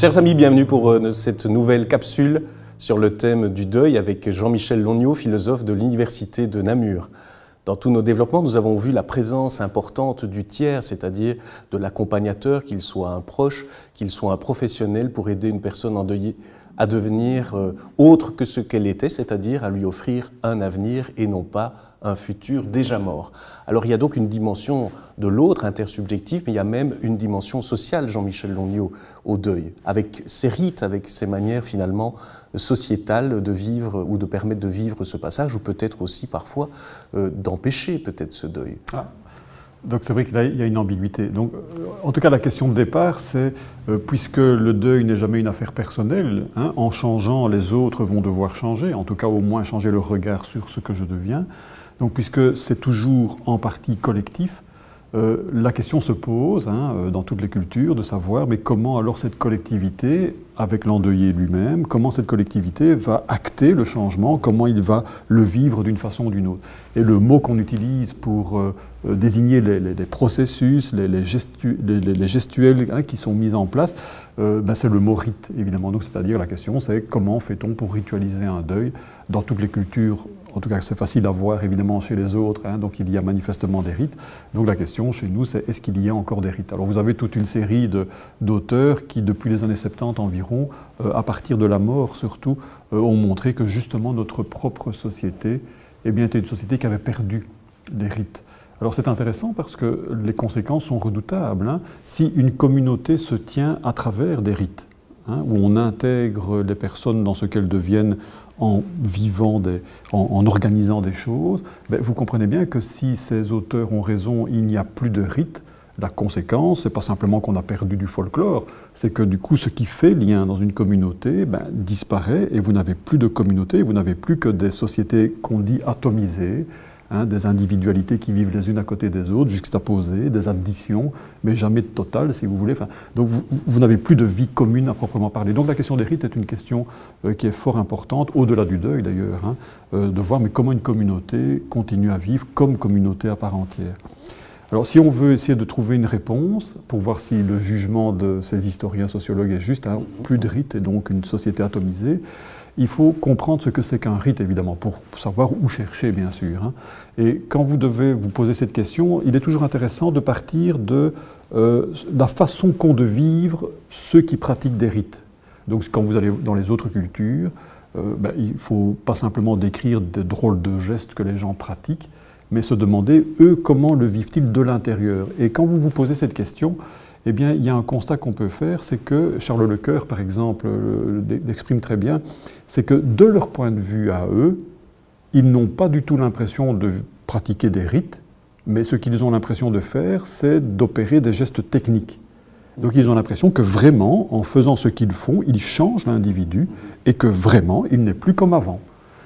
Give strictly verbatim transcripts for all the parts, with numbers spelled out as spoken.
Chers amis, bienvenue pour euh, cette nouvelle capsule sur le thème du deuil avec Jean-Michel Longnaud, philosophe de l'Université de Namur. Dans tous nos développements, nous avons vu la présence importante du tiers, c'est-à-dire de l'accompagnateur, qu'il soit un proche, qu'il soit un professionnel, pour aider une personne endeuillée à devenir euh, autre que ce qu'elle était, c'est-à-dire à lui offrir un avenir et non pas un futur déjà mort. Alors il y a donc une dimension de l'autre, intersubjective, mais il y a même une dimension sociale, Jean-Michel Longnaud, au deuil, avec ses rites, avec ses manières finalement sociétales de vivre ou de permettre de vivre ce passage, ou peut-être aussi parfois euh, d'empêcher peut-être ce deuil. Ah. Donc c'est vrai qu'il y a une ambiguïté. Donc, en tout cas, la question de départ, c'est, euh, puisque le deuil n'est jamais une affaire personnelle, hein, en changeant, les autres vont devoir changer, en tout cas au moins changer leur regard sur ce que je deviens. Donc puisque c'est toujours en partie collectif, euh, la question se pose, hein, euh, dans toutes les cultures, de savoir mais comment alors cette collectivité, avec l'endeuillé lui-même, comment cette collectivité va acter le changement, comment il va le vivre d'une façon ou d'une autre. Et le mot qu'on utilise pour euh, désigner les, les, les processus, les, les, gestu, les, les gestuels hein, qui sont mis en place, euh, ben c'est le mot rite, évidemment. Donc c'est-à-dire la question c'est comment fait-on pour ritualiser un deuil dans toutes les cultures. En tout cas, c'est facile à voir évidemment chez les autres, hein, donc il y a manifestement des rites. Donc la question chez nous, c'est est-ce qu'il y a encore des rites? Alors vous avez toute une série d'auteurs qui, depuis les années soixante-dix environ, euh, à partir de la mort surtout, euh, ont montré que justement notre propre société eh bien, était une société qui avait perdu les rites. Alors c'est intéressant parce que les conséquences sont redoutables. Hein. Si une communauté se tient à travers des rites, hein, où on intègre les personnes dans ce qu'elles deviennent en vivant, des, en, en organisant des choses, ben vous comprenez bien que si ces auteurs ont raison, il n'y a plus de rites. La conséquence, ce n'est pas simplement qu'on a perdu du folklore, c'est que du coup, ce qui fait lien dans une communauté ben, disparaît et vous n'avez plus de communauté, vous n'avez plus que des sociétés qu'on dit atomisées, hein, des individualités qui vivent les unes à côté des autres, juxtaposées, des additions, mais jamais de total, si vous voulez. Enfin, donc vous, vous n'avez plus de vie commune à proprement parler. Donc la question des rites est une question euh, qui est fort importante, au-delà du deuil d'ailleurs, hein, euh, de voir mais comment une communauté continue à vivre comme communauté à part entière. Alors si on veut essayer de trouver une réponse, pour voir si le jugement de ces historiens sociologues est juste, hein, plus de rites et donc une société atomisée, il faut comprendre ce que c'est qu'un rite, évidemment, pour savoir où chercher, bien sûr. Hein. Et quand vous devez vous poser cette question, il est toujours intéressant de partir de euh, la façon qu'ont de vivre ceux qui pratiquent des rites. Donc quand vous allez dans les autres cultures, euh, ben, il ne faut pas simplement décrire des drôles de gestes que les gens pratiquent, mais se demander, eux, comment le vivent-ils de l'intérieur. Et quand vous vous posez cette question, eh bien, il y a un constat qu'on peut faire, c'est que Charles Lecoeur, par exemple, l'exprime très bien, c'est que de leur point de vue à eux, ils n'ont pas du tout l'impression de pratiquer des rites, mais ce qu'ils ont l'impression de faire, c'est d'opérer des gestes techniques. Donc ils ont l'impression que vraiment, en faisant ce qu'ils font, ils changent l'individu et que vraiment, il n'est plus comme avant.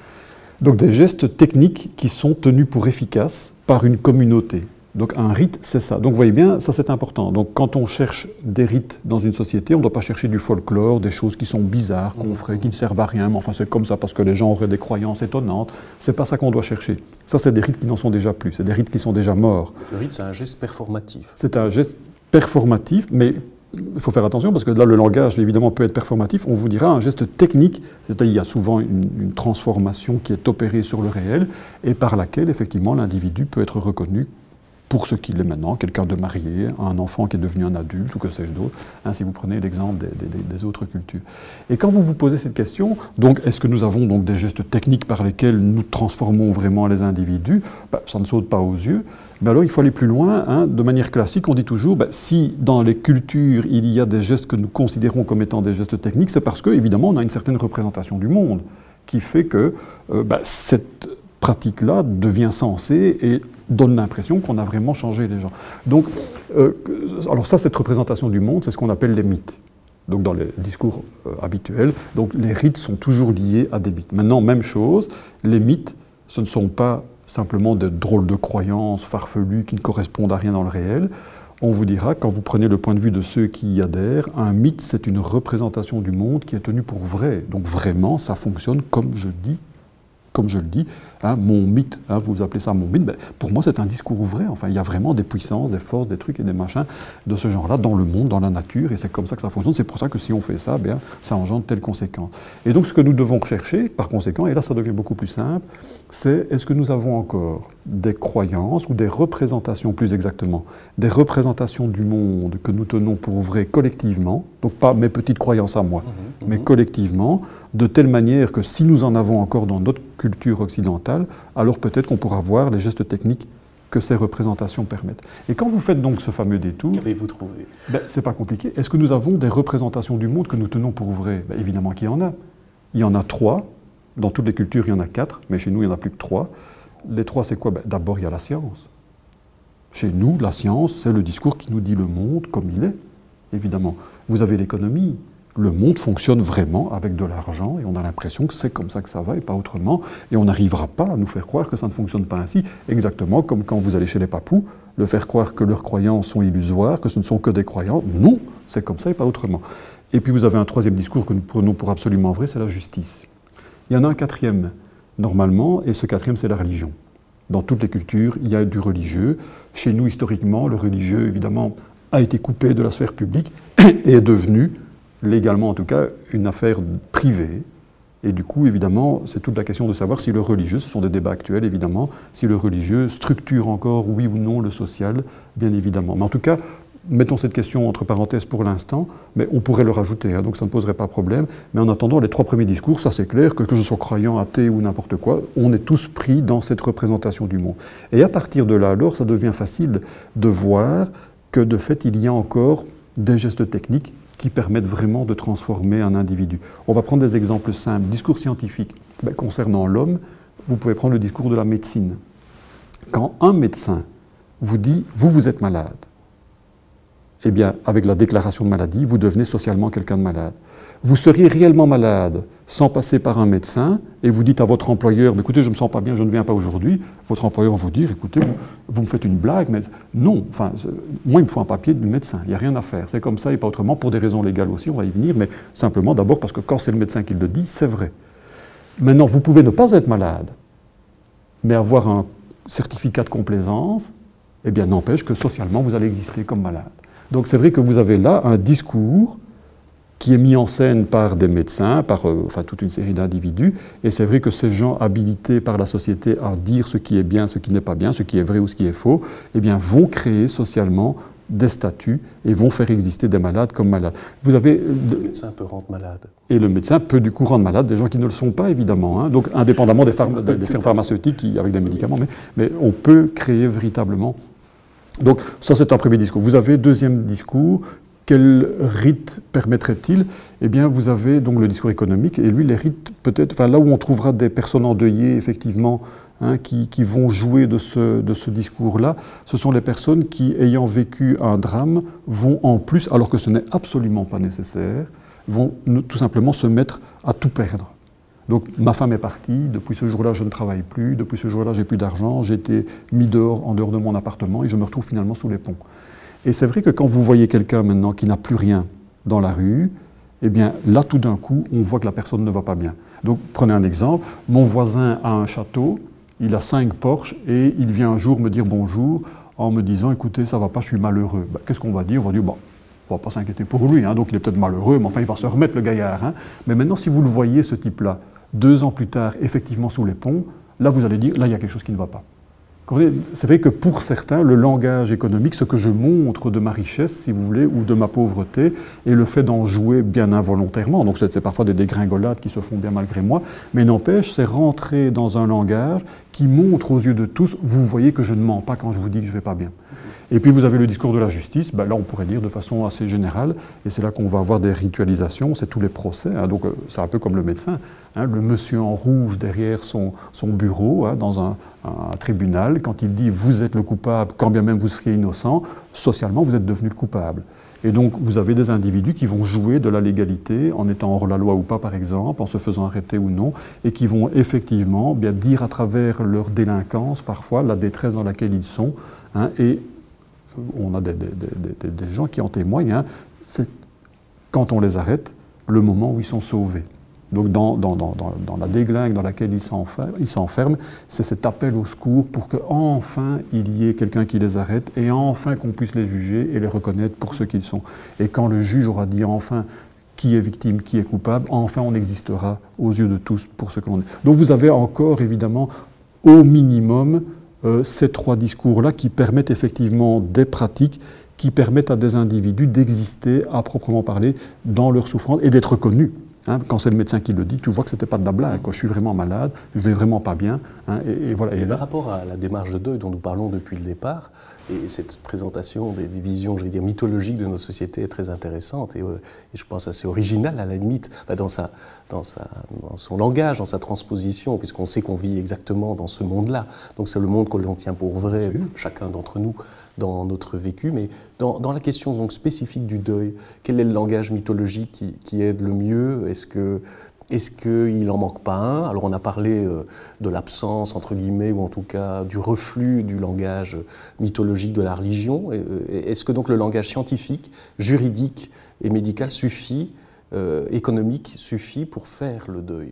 Donc des gestes techniques qui sont tenus pour efficaces par une communauté. Donc un rite, c'est ça. Donc vous voyez bien, ça c'est important. Donc quand on cherche des rites dans une société, on ne doit pas chercher du folklore, des choses qui sont bizarres, qu'on ferait, qui ne servent à rien, mais enfin c'est comme ça parce que les gens auraient des croyances étonnantes. C'est pas ça qu'on doit chercher. Ça c'est des rites qui n'en sont déjà plus, c'est des rites qui sont déjà morts. Le rite c'est un geste performatif. C'est un geste performatif, mais il faut faire attention parce que là, le langage, évidemment, peut être performatif. On vous dira un geste technique, c'est-à-dire il y a souvent une, une transformation qui est opérée sur le réel et par laquelle, effectivement, l'individu peut être reconnu pour ce qu'il est maintenant, quelqu'un de marié, un enfant qui est devenu un adulte, ou que sais-je d'autre, hein, si vous prenez l'exemple des, des, des autres cultures. Et quand vous vous posez cette question, donc, est-ce que nous avons donc des gestes techniques par lesquels nous transformons vraiment les individus? Ben, ça ne saute pas aux yeux, mais alors il faut aller plus loin. Hein, de manière classique, on dit toujours, ben, si dans les cultures il y a des gestes que nous considérons comme étant des gestes techniques, c'est parce que, évidemment, on a une certaine représentation du monde, qui fait que euh, ben, cette pratique-là devient sensée et donne l'impression qu'on a vraiment changé les gens. Donc, euh, alors ça, cette représentation du monde, c'est ce qu'on appelle les mythes. Donc dans les discours euh, habituels, donc les rites sont toujours liés à des mythes. Maintenant, même chose, les mythes, ce ne sont pas simplement des drôles de croyances farfelues qui ne correspondent à rien dans le réel. On vous dira, quand vous prenez le point de vue de ceux qui y adhèrent, un mythe, c'est une représentation du monde qui est tenue pour vrai. Donc vraiment, ça fonctionne comme je dis comme je le dis, hein, mon mythe, hein, vous appelez ça mon mythe, ben, pour moi c'est un discours vrai. Enfin, il y a vraiment des puissances, des forces, des trucs et des machins de ce genre-là dans le monde, dans la nature, et c'est comme ça que ça fonctionne. C'est pour ça que si on fait ça, bien, ça engendre telle conséquence. Et donc ce que nous devons rechercher, par conséquent, et là ça devient beaucoup plus simple, c'est est-ce que nous avons encore des croyances ou des représentations, plus exactement, des représentations du monde que nous tenons pour vrai collectivement, donc pas mes petites croyances à moi, mmh, mais mmh. collectivement, de telle manière que si nous en avons encore dans notre culture occidentale, alors peut-être qu'on pourra voir les gestes techniques que ces représentations permettent. Et quand vous faites donc ce fameux détour, qu'avez-vous trouvé? Ben, c'est pas compliqué. Est-ce que nous avons des représentations du monde que nous tenons pour vrai? Ben, évidemment qu'il y en a. Il y en a trois. Dans toutes les cultures, il y en a quatre, mais chez nous, il n'y en a plus que trois. Les trois, c'est quoi? Ben, d'abord, il y a la science. Chez nous, la science, c'est le discours qui nous dit le monde comme il est, évidemment. Vous avez l'économie. Le monde fonctionne vraiment avec de l'argent et on a l'impression que c'est comme ça que ça va et pas autrement. Et on n'arrivera pas à nous faire croire que ça ne fonctionne pas ainsi. Exactement comme quand vous allez chez les papous, le faire croire que leurs croyances sont illusoires, que ce ne sont que des croyances. Non, c'est comme ça et pas autrement. Et puis vous avez un troisième discours que nous prenons pour absolument vrai, c'est la justice. Il y en a un quatrième, normalement, et ce quatrième, c'est la religion. Dans toutes les cultures, il y a du religieux. Chez nous, historiquement, le religieux, évidemment, a été coupé de la sphère publique et est devenu, légalement en tout cas, une affaire privée. Et du coup, évidemment, c'est toute la question de savoir si le religieux, ce sont des débats actuels évidemment, si le religieux structure encore, oui ou non, le social, bien évidemment. Mais en tout cas, mettons cette question entre parenthèses pour l'instant, mais on pourrait le rajouter, hein, donc ça ne poserait pas problème. Mais en attendant, les trois premiers discours, ça c'est clair, que, que je sois croyant, athée ou n'importe quoi, on est tous pris dans cette représentation du monde. Et à partir de là, alors, ça devient facile de voir que de fait, il y a encore des gestes techniques qui permettent vraiment de transformer un individu. On va prendre des exemples simples. Discours scientifique. Ben, concernant l'homme, vous pouvez prendre le discours de la médecine. Quand un médecin vous dit « vous, vous êtes malade », eh bien, avec la déclaration de maladie, vous devenez socialement quelqu'un de malade. Vous seriez réellement malade sans passer par un médecin et vous dites à votre employeur « écoutez, je ne me sens pas bien, je ne viens pas aujourd'hui », votre employeur va vous dire « écoutez, vous, vous me faites une blague, mais non, enfin, moi il me faut un papier du médecin, il n'y a rien à faire, c'est comme ça et pas autrement, pour des raisons légales aussi, on va y venir, mais simplement d'abord parce que quand c'est le médecin qui le dit, c'est vrai. Maintenant, vous pouvez ne pas être malade, mais avoir un certificat de complaisance, eh bien, n'empêche que socialement, vous allez exister comme malade. Donc c'est vrai que vous avez là un discours qui est mis en scène par des médecins, par euh, enfin, toute une série d'individus, et c'est vrai que ces gens habilités par la société à dire ce qui est bien, ce qui n'est pas bien, ce qui est vrai ou ce qui est faux, eh bien, vont créer socialement des statuts et vont faire exister des malades comme malades. Vous avez, le médecin peut rendre malade. Et le médecin peut du coup rendre malade des gens qui ne le sont pas, évidemment, hein, donc indépendamment des, pharma des, des firmes pharmaceutiques qui, avec des médicaments, mais, mais on peut créer véritablement. Donc ça c'est un premier discours. Vous avez deuxième discours. Quel rite permettrait-il? Eh bien, vous avez donc le discours économique, et lui, les rites, peut-être, enfin, là où on trouvera des personnes endeuillées, effectivement, hein, qui, qui vont jouer de ce, de ce discours-là, ce sont les personnes qui, ayant vécu un drame, vont en plus, alors que ce n'est absolument pas nécessaire, vont tout simplement se mettre à tout perdre. Donc, ma femme est partie, depuis ce jour-là, je ne travaille plus, depuis ce jour-là, j'ai plus d'argent, j'ai été mis dehors, en dehors de mon appartement, et je me retrouve finalement sous les ponts. Et c'est vrai que quand vous voyez quelqu'un maintenant qui n'a plus rien dans la rue, eh bien là tout d'un coup, on voit que la personne ne va pas bien. Donc prenez un exemple, mon voisin a un château, il a cinq Porsche et il vient un jour me dire bonjour en me disant écoutez ça va pas, je suis malheureux. Ben, qu'est-ce qu'on va dire? On va dire bon, on va pas s'inquiéter pour lui, hein, donc il est peut-être malheureux, mais enfin il va se remettre le gaillard. Hein. Mais maintenant si vous le voyez ce type-là, deux ans plus tard, effectivement sous les ponts, là vous allez dire là il y a quelque chose qui ne va pas. C'est vrai que pour certains, le langage économique, ce que je montre de ma richesse, si vous voulez, ou de ma pauvreté, est le fait d'en jouer bien involontairement. Donc c'est parfois des dégringolades qui se font bien malgré moi, mais n'empêche, c'est rentrer dans un langage qui montre aux yeux de tous, vous voyez que je ne mens pas quand je vous dis que je ne vais pas bien. Et puis vous avez le discours de la justice, ben là on pourrait dire de façon assez générale, et c'est là qu'on va avoir des ritualisations, c'est tous les procès, hein, donc c'est un peu comme le médecin, hein, le monsieur en rouge derrière son, son bureau, hein, dans un, un tribunal, quand il dit vous êtes le coupable, quand bien même vous seriez innocent, socialement vous êtes devenu le coupable. Et donc vous avez des individus qui vont jouer de la légalité en étant hors la loi ou pas par exemple, en se faisant arrêter ou non, et qui vont effectivement bien dire à travers leur délinquance parfois la détresse dans laquelle ils sont, hein, et on a des, des, des, des gens qui en témoignent, hein, c'est quand on les arrête, le moment où ils sont sauvés. Donc dans, dans, dans, dans la déglingue dans laquelle ils s'enferment, c'est cet appel au secours pour qu'enfin il y ait quelqu'un qui les arrête et enfin qu'on puisse les juger et les reconnaître pour ce qu'ils sont. Et quand le juge aura dit enfin qui est victime, qui est coupable, enfin on existera aux yeux de tous pour ce que l'on est. Donc vous avez encore évidemment au minimum euh, ces trois discours-là qui permettent effectivement des pratiques qui permettent à des individus d'exister à proprement parler dans leur souffrance et d'être connus. Hein, quand c'est le médecin qui le dit, tu vois que ce n'était pas de la blague. Quoi. Je suis vraiment malade, je vais vraiment pas bien. Hein, et, et, voilà. Et, et par rapport à la démarche de deuil dont nous parlons depuis le départ, et cette présentation des divisions, je vais dire, mythologiques de nos sociétés est très intéressante et, euh, et je pense assez originale à la limite bah, dans, sa, dans, sa, dans son langage, dans sa transposition, puisqu'on sait qu'on vit exactement dans ce monde-là. Donc c'est le monde que l'on tient pour vrai, oui. Chacun d'entre nous, dans notre vécu. Mais dans, dans la question donc, spécifique du deuil, quel est le langage mythologique qui, qui aide le mieux? Est-ce que Est-ce qu'il n'en manque pas un? Alors on a parlé euh, de l'absence, entre guillemets, ou en tout cas du reflux du langage mythologique de la religion. Est-ce que donc le langage scientifique, juridique et médical suffit, euh, économique suffit pour faire le deuil?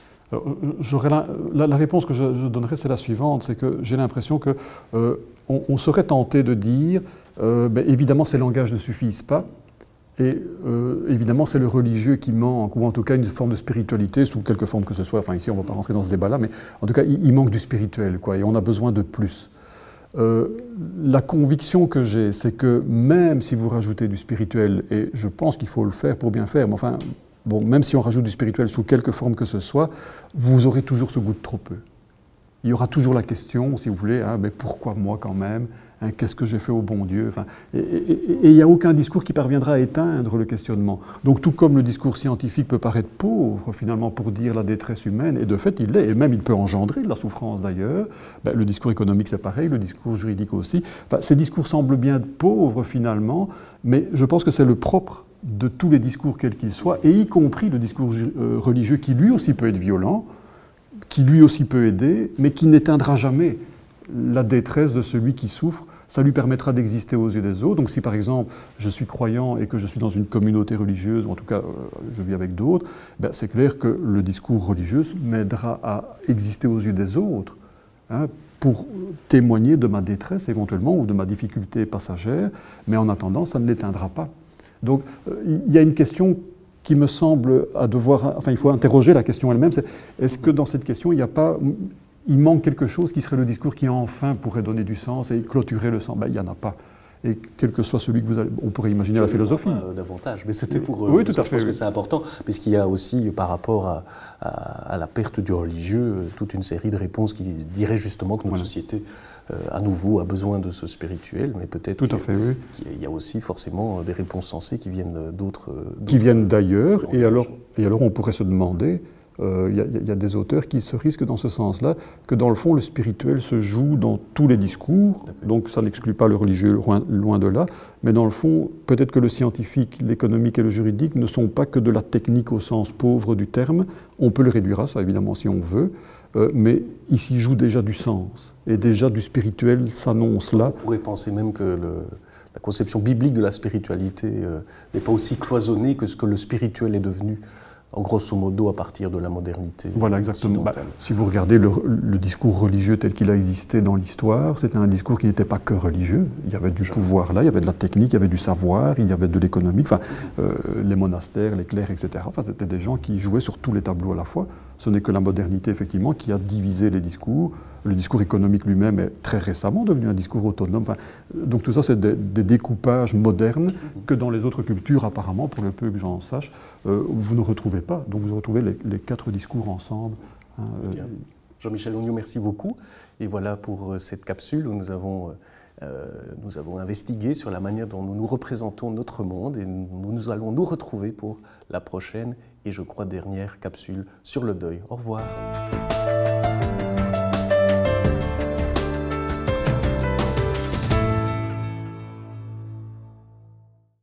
Alors, la, la, la réponse que je, je donnerais, c'est la suivante, c'est que j'ai l'impression que euh, on, on serait tenté de dire, euh, ben, évidemment ces langages ne suffisent pas, et euh, évidemment, c'est le religieux qui manque, ou en tout cas une forme de spiritualité, sous quelque forme que ce soit. Enfin, ici, on ne va pas rentrer dans ce débat-là, mais en tout cas, il, il manque du spirituel, quoi, et on a besoin de plus. Euh, la conviction que j'ai, c'est que même si vous rajoutez du spirituel, et je pense qu'il faut le faire pour bien faire, mais enfin, bon, même si on rajoute du spirituel sous quelque forme que ce soit, vous aurez toujours ce goût de trop peu. Il y aura toujours la question, si vous voulez, hein, mais pourquoi moi quand même? Hein, qu'est-ce que j'ai fait au bon Dieu? Enfin, et il n'y a aucun discours qui parviendra à éteindre le questionnement. Donc tout comme le discours scientifique peut paraître pauvre finalement pour dire la détresse humaine, et de fait il l'est, et même il peut engendrer de la souffrance d'ailleurs, ben, le discours économique c'est pareil, le discours juridique aussi. Enfin, ces discours semblent bien pauvres finalement, mais je pense que c'est le propre de tous les discours quels qu'ils soient, et y compris le discours euh, religieux qui lui aussi peut être violent, qui lui aussi peut aider, mais qui n'éteindra jamais la détresse de celui qui souffre. Ça lui permettra d'exister aux yeux des autres. Donc si par exemple je suis croyant et que je suis dans une communauté religieuse, ou en tout cas euh, je vis avec d'autres, ben, c'est clair que le discours religieux m'aidera à exister aux yeux des autres, hein, pour témoigner de ma détresse éventuellement ou de ma difficulté passagère, mais en attendant ça ne l'éteindra pas. Donc euh, il y a une question qui me semble à devoir, enfin il faut interroger la question elle-même, c'est est-ce que dans cette question il n'y a pas, il manque quelque chose qui serait le discours qui enfin pourrait donner du sens et clôturer le sens? Ben, il n'y en a pas. Et quel que soit celui que vous allez, on pourrait imaginer la philosophie. Pas davantage, mais c'était pour. Oui, tout à fait. Je pense oui. que c'est important, puisqu'il y a aussi, par rapport à, à, à la perte du religieux, toute une série de réponses qui diraient justement que notre voilà. société, euh, à nouveau, a besoin de ce spirituel, mais peut-être tout à fait, oui. qu'il y a aussi forcément des réponses sensées qui viennent d'autres. Qui viennent d'ailleurs, et alors, et alors on pourrait se demander. Il euh, y, y a des auteurs qui se risquent dans ce sens-là, que dans le fond, le spirituel se joue dans tous les discours, donc ça n'exclut pas le religieux, loin, loin de là, mais dans le fond, peut-être que le scientifique, l'économique et le juridique ne sont pas que de la technique au sens pauvre du terme, on peut le réduire à ça, évidemment, si on veut, euh, mais ici joue déjà du sens, et déjà du spirituel s'annonce là. On pourrait penser même que le... la conception biblique de la spiritualité euh, n'est pas aussi cloisonnée que ce que le spirituel est devenu, en grosso modo, à partir de la modernité. Voilà, exactement. Bah, si vous regardez le, le discours religieux tel qu'il a existé dans l'histoire, c'était un discours qui n'était pas que religieux. Il y avait du pouvoir là, il y avait de la technique, il y avait du savoir, il y avait de l'économique, enfin, euh, les monastères, les clercs, et cetera. Enfin, c'était des gens qui jouaient sur tous les tableaux à la fois. Ce n'est que la modernité, effectivement, qui a divisé les discours. Le discours économique lui-même est très récemment devenu un discours autonome. Enfin, donc tout ça, c'est des, des découpages modernes que dans les autres cultures, apparemment, pour le peu que j'en sache, euh, vous ne retrouvez pas. Donc vous retrouvez les, les quatre discours ensemble. Hein, euh, Jean-Michel Lonniot, merci beaucoup. Et voilà pour cette capsule où nous avons, euh, nous avons investigué sur la manière dont nous nous représentons notre monde. Et nous, nous allons nous retrouver pour la prochaine et, je crois, dernière capsule sur le deuil. Au revoir.